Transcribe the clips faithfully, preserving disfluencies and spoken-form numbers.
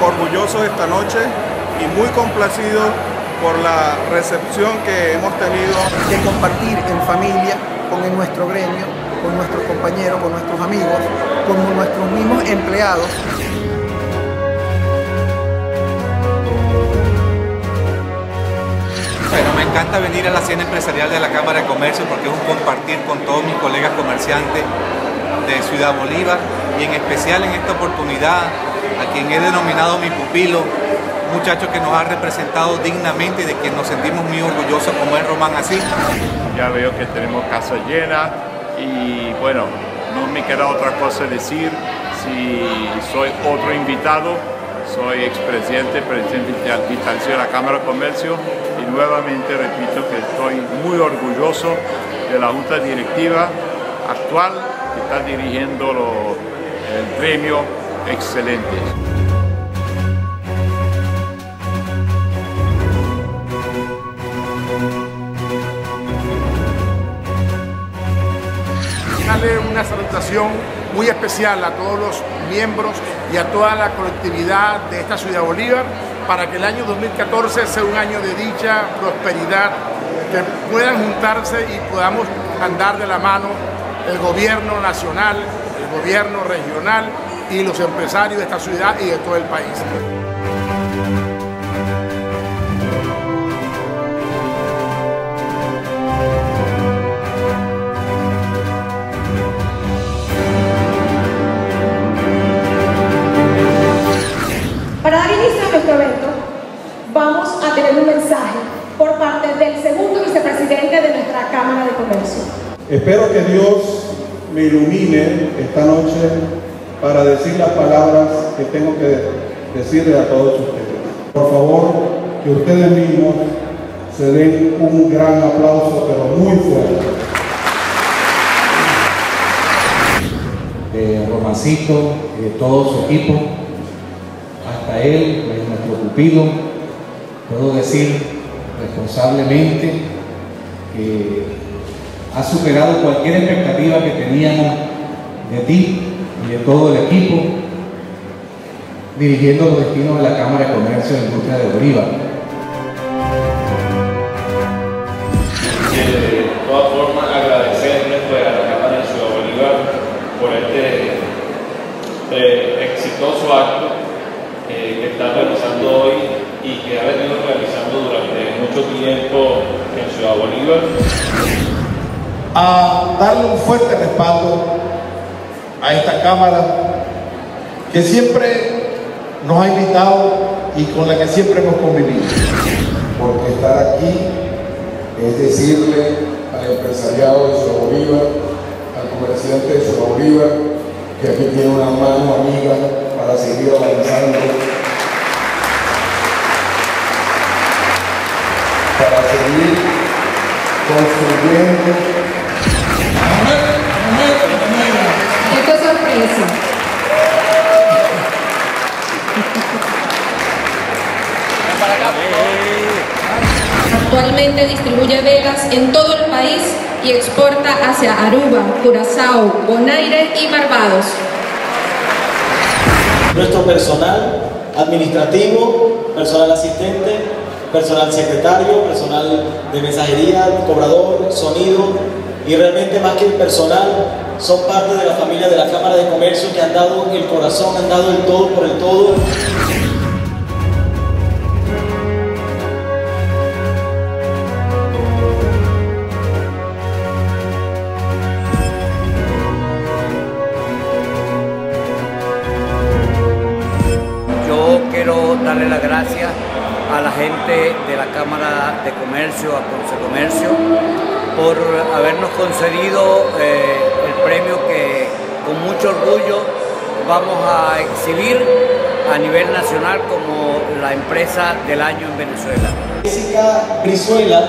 orgullosos esta noche y muy complacidos por la recepción que hemos tenido. De compartir en familia, con nuestro gremio, con nuestros compañeros, con nuestros amigos, con nuestros mismos empleados. Bueno, me encanta venir a la cena empresarial de la Cámara de Comercio porque es un compartir con todos mis colegas comerciantes de Ciudad Bolívar y en especial en esta oportunidad a quien he denominado mi pupilo, un muchacho que nos ha representado dignamente y de quien nos sentimos muy orgullosos como es Román Asís. Ya veo que tenemos casa llena y bueno, no me queda otra cosa decir. Si soy otro invitado, soy expresidente, presidente vitalicio de la Cámara de Comercio y nuevamente repito que estoy muy orgulloso de la junta directiva actual que está dirigiendo lo, el gremio excelente. Darle una salutación muy especial a todos los miembros y a toda la colectividad de esta Ciudad Bolívar para que el año dos mil catorce sea un año de dicha, prosperidad, que puedan juntarse y podamos andar de la mano el gobierno nacional, el gobierno regional y los empresarios de esta ciudad y de todo el país. Para dar inicio a nuestro evento, vamos a tener un mensaje por parte del segundo vicepresidente de nuestra Cámara de Comercio. Espero que Dios me ilumine esta noche para decir las palabras que tengo que decirle a todos ustedes. Por favor, que ustedes mismos se den un gran aplauso, pero muy fuerte. De Romancito y de todo su equipo, hasta él, pues, nuestro pupilo, puedo decir responsablemente que ha superado cualquier expectativa que teníamos de ti y de todo el equipo, dirigiendo los destinos de la Cámara de Comercio e Industria de Bolívar. De todas formas, agradecerles pues, a la Cámara de Ciudad Bolívar por este eh, exitoso acto eh, que está realizando hoy y que ha venido realizando durante mucho tiempo en Ciudad Bolívar. A darle un fuerte respaldo a esta Cámara que siempre nos ha invitado y con la que siempre hemos convivido. Porque estar aquí es decirle al empresariado de Ciudad Bolívar, al comerciante de Ciudad Bolívar, que aquí tiene una mano amiga para seguir avanzando, para seguir construyendo. Esto es sorpresa. Actualmente distribuye velas en todo el país y exporta hacia Aruba, Curazao, Bonaire y Barbados. Nuestro personal administrativo, personal asistente, personal secretario, personal de mensajería, cobrador, sonido y realmente más que el personal son parte de la familia de la Cámara de Comercio que han dado el corazón, han dado el todo por el todo. Yo quiero darle las gracias a la gente de la Cámara de Comercio, a Concecomercio, por habernos concedido eh, el premio que con mucho orgullo vamos a exhibir a nivel nacional como la empresa del año en Venezuela. Jessica Brizuela.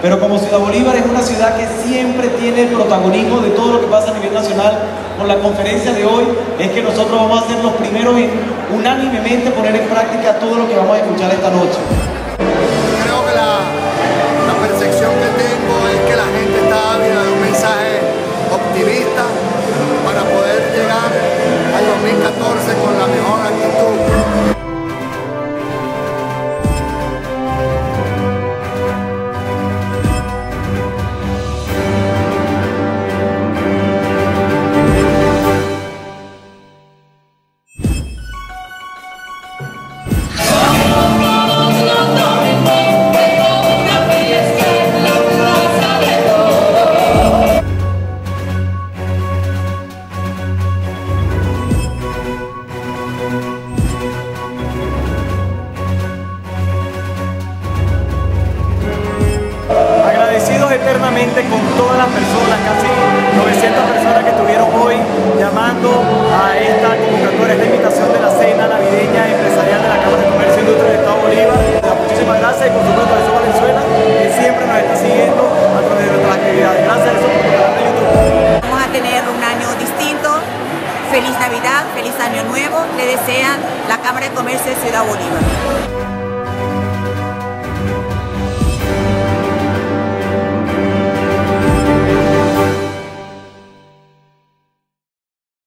pero como Ciudad Bolívar es una ciudad que siempre tiene el protagonismo de todo lo que pasa a nivel nacional, con la conferencia de hoy es que nosotros vamos a ser los primeros en unánimemente poner en práctica todo lo que vamos a escuchar esta noche. Creo que la, la percepción que tengo es que la gente está ávida de un mensaje optimista para poder llegar al dos mil catorce con la mejor actitud. Eternamente con todas las personas, casi novecientas personas que estuvieron hoy llamando a esta convocatoria, esta invitación de la cena navideña empresarial de la Cámara de Comercio e Industria del Estado Bolívar. Muchísimas gracias y por supuesto a eso Valenzuela, que siempre nos está siguiendo a través de nuestras actividades. Gracias a eso por tu canal de YouTube. Vamos a tener un año distinto. Feliz Navidad, feliz Año Nuevo, le desean la Cámara de Comercio de Ciudad Bolívar.